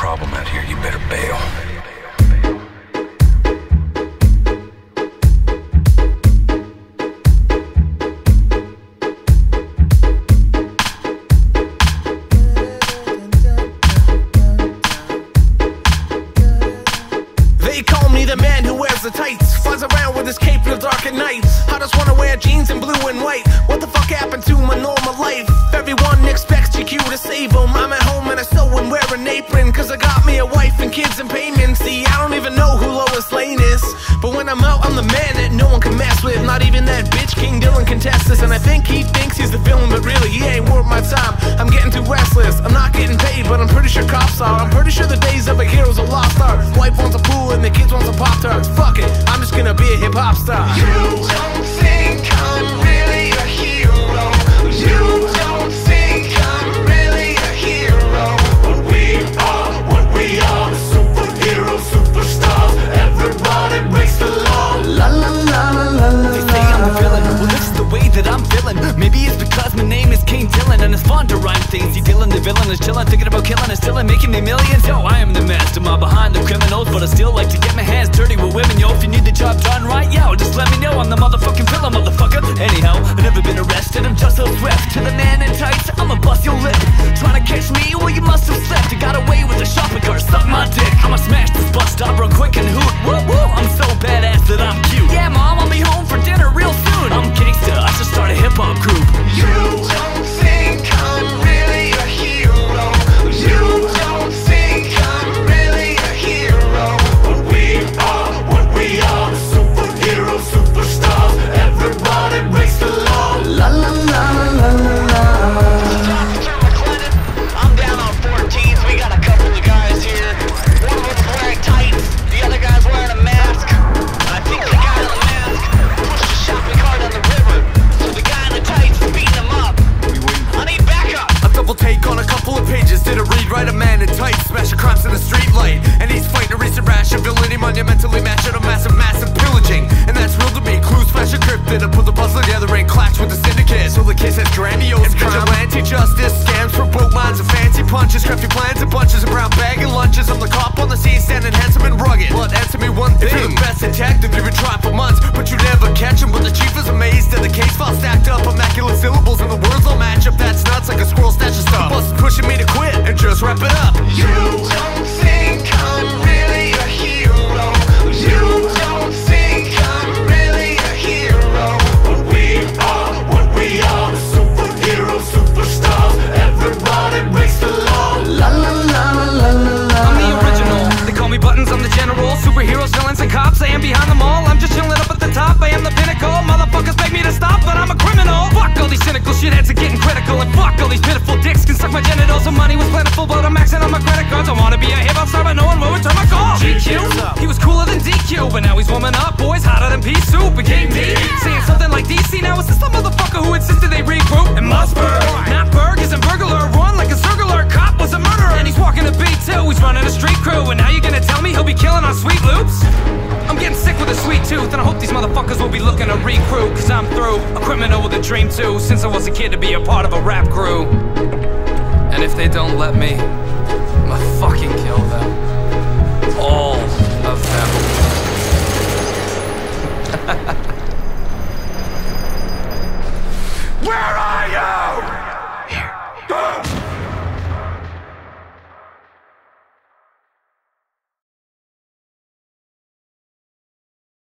problem out here, you better bail. They call me the man who wears the tights, flies around with his cape in the dark at night. I just wanna wear jeans in blue and white. What the fuck happened to my normal life? Everyone expects GQ to save them. I'm at home and I sew and wear an apron, cause I got me a wife and kids and payments. See, I don't even know who Lois Lane is, but when I'm out, I'm the man that no one can mess with. Not even that bitch King Dylan can test this. And I think he thinks he's the villain, but really he ain't worth my time. I'm getting too restless, I'm not getting paid, but I'm pretty sure cops are. I'm pretty sure the days of a hero's a lost art. Wife wants a pool and the kids want some Pop-Tarts. Fuck it, I'm just gonna be a hip-hop star. You don't think I'm really a hero. You don't think I'm really a hero. But we are what we are, the superhero superstars. Everybody breaks the law. La la la la la la. They say I'm a villain, well this is the way that I'm feeling. Maybe it's because my name is King Dylan and it's fun to rhyme things. See Dylan the villain is chillin', thinking about killing and still making me millions. Yo, I am the mastermind behind the criminals, but I still like to get my hands dirty with women. Yo, if you need the job done right, yo, just let me know. I'm the motherfucking villain, motherfucker. Anyhow, I've never been arrested, I'm just so swift. To the man in tights, I'ma bust your lip. Trying to catch me, well you must have slept. You got away with a shopping cart, suck my dick. I'ma smash this bus stop real quick and hoot. Woo woo, I'm so badass that I'm cute. Yeah mom, I'll be home for dinner real soon. I'm gangsta, I should start a hip-hop group. You don't think I'm really a hero. You don't think I'm really a hero. But we are what we are, the superhero superstars. Everybody breaks the law. La la la la la la. I'm down on 14s. We got a couple of guys here. One of them's wearing tights. The other guy's wearing a mask. I think the guy in the mask pushed a shopping cart on the river. So the guy in the tights is beating him up. I need backup. A double take on a couple of pages. Did a read, write a man in tights, smashing crimes in the street light. And he's fighting a recent rash of villainy, monumentally matched a massive pillaging. And that's real to me, clues flash encrypted. I put the puzzle together and clash with the syndicate. So the case has grandiose and vigilante justice, scams for broke minds and fancy punches, crafty plans and bunches of brown bag and lunches. I'm the cop on the scene, standing handsome and rugged. But answer me one thing, if you're the best detective, you've been trying for months, but you never catch him. But the chief is amazed at the case file stacked up, immaculate syllables and the words all match up. That's nuts, like a squirrel stash of stuff. Boss is pushing me to quit and just wrap it up. You don't think I'm really a hero. You don't think I'm really a hero. But we are what we are, the superhero superstars. Everybody breaks the law. La la la la la la. I'm the original, they call me Buttons, I'm the general. Superheroes, villains, and cops, I am behind them all. I'm just chilling up at the top, I am the pinnacle. Motherfuckers beg me to stop, but I'm a criminal. Fuck all these cynical shitheads are getting critical. And fuck all these pitiful dicks can suck my genitals. The money was plentiful, but I'm maxing on my credit cards. I wanna be a hip-hop star, but no one will return my call. GQ, he was cooler than DQ, but now he's warming up. Boys hotter than pea soup, became me. Saying something like DC, now is this the motherfucker who insisted they regroup? And Mossberg, Matt Berg isn't burglar. Run like a circular cop was a murderer. And he's walking a beat too, he's running a street crew. And now you're gonna tell me he'll be killing on sweet loops? I'm getting sick with a sweet tooth, and I hope these motherfuckers will be looking to recruit. Cause I'm through, a criminal with a dream too, since I was a kid to be a part of a rap crew. And if they don't let me, I'ma fucking kill them. All of them. Where are you? Here.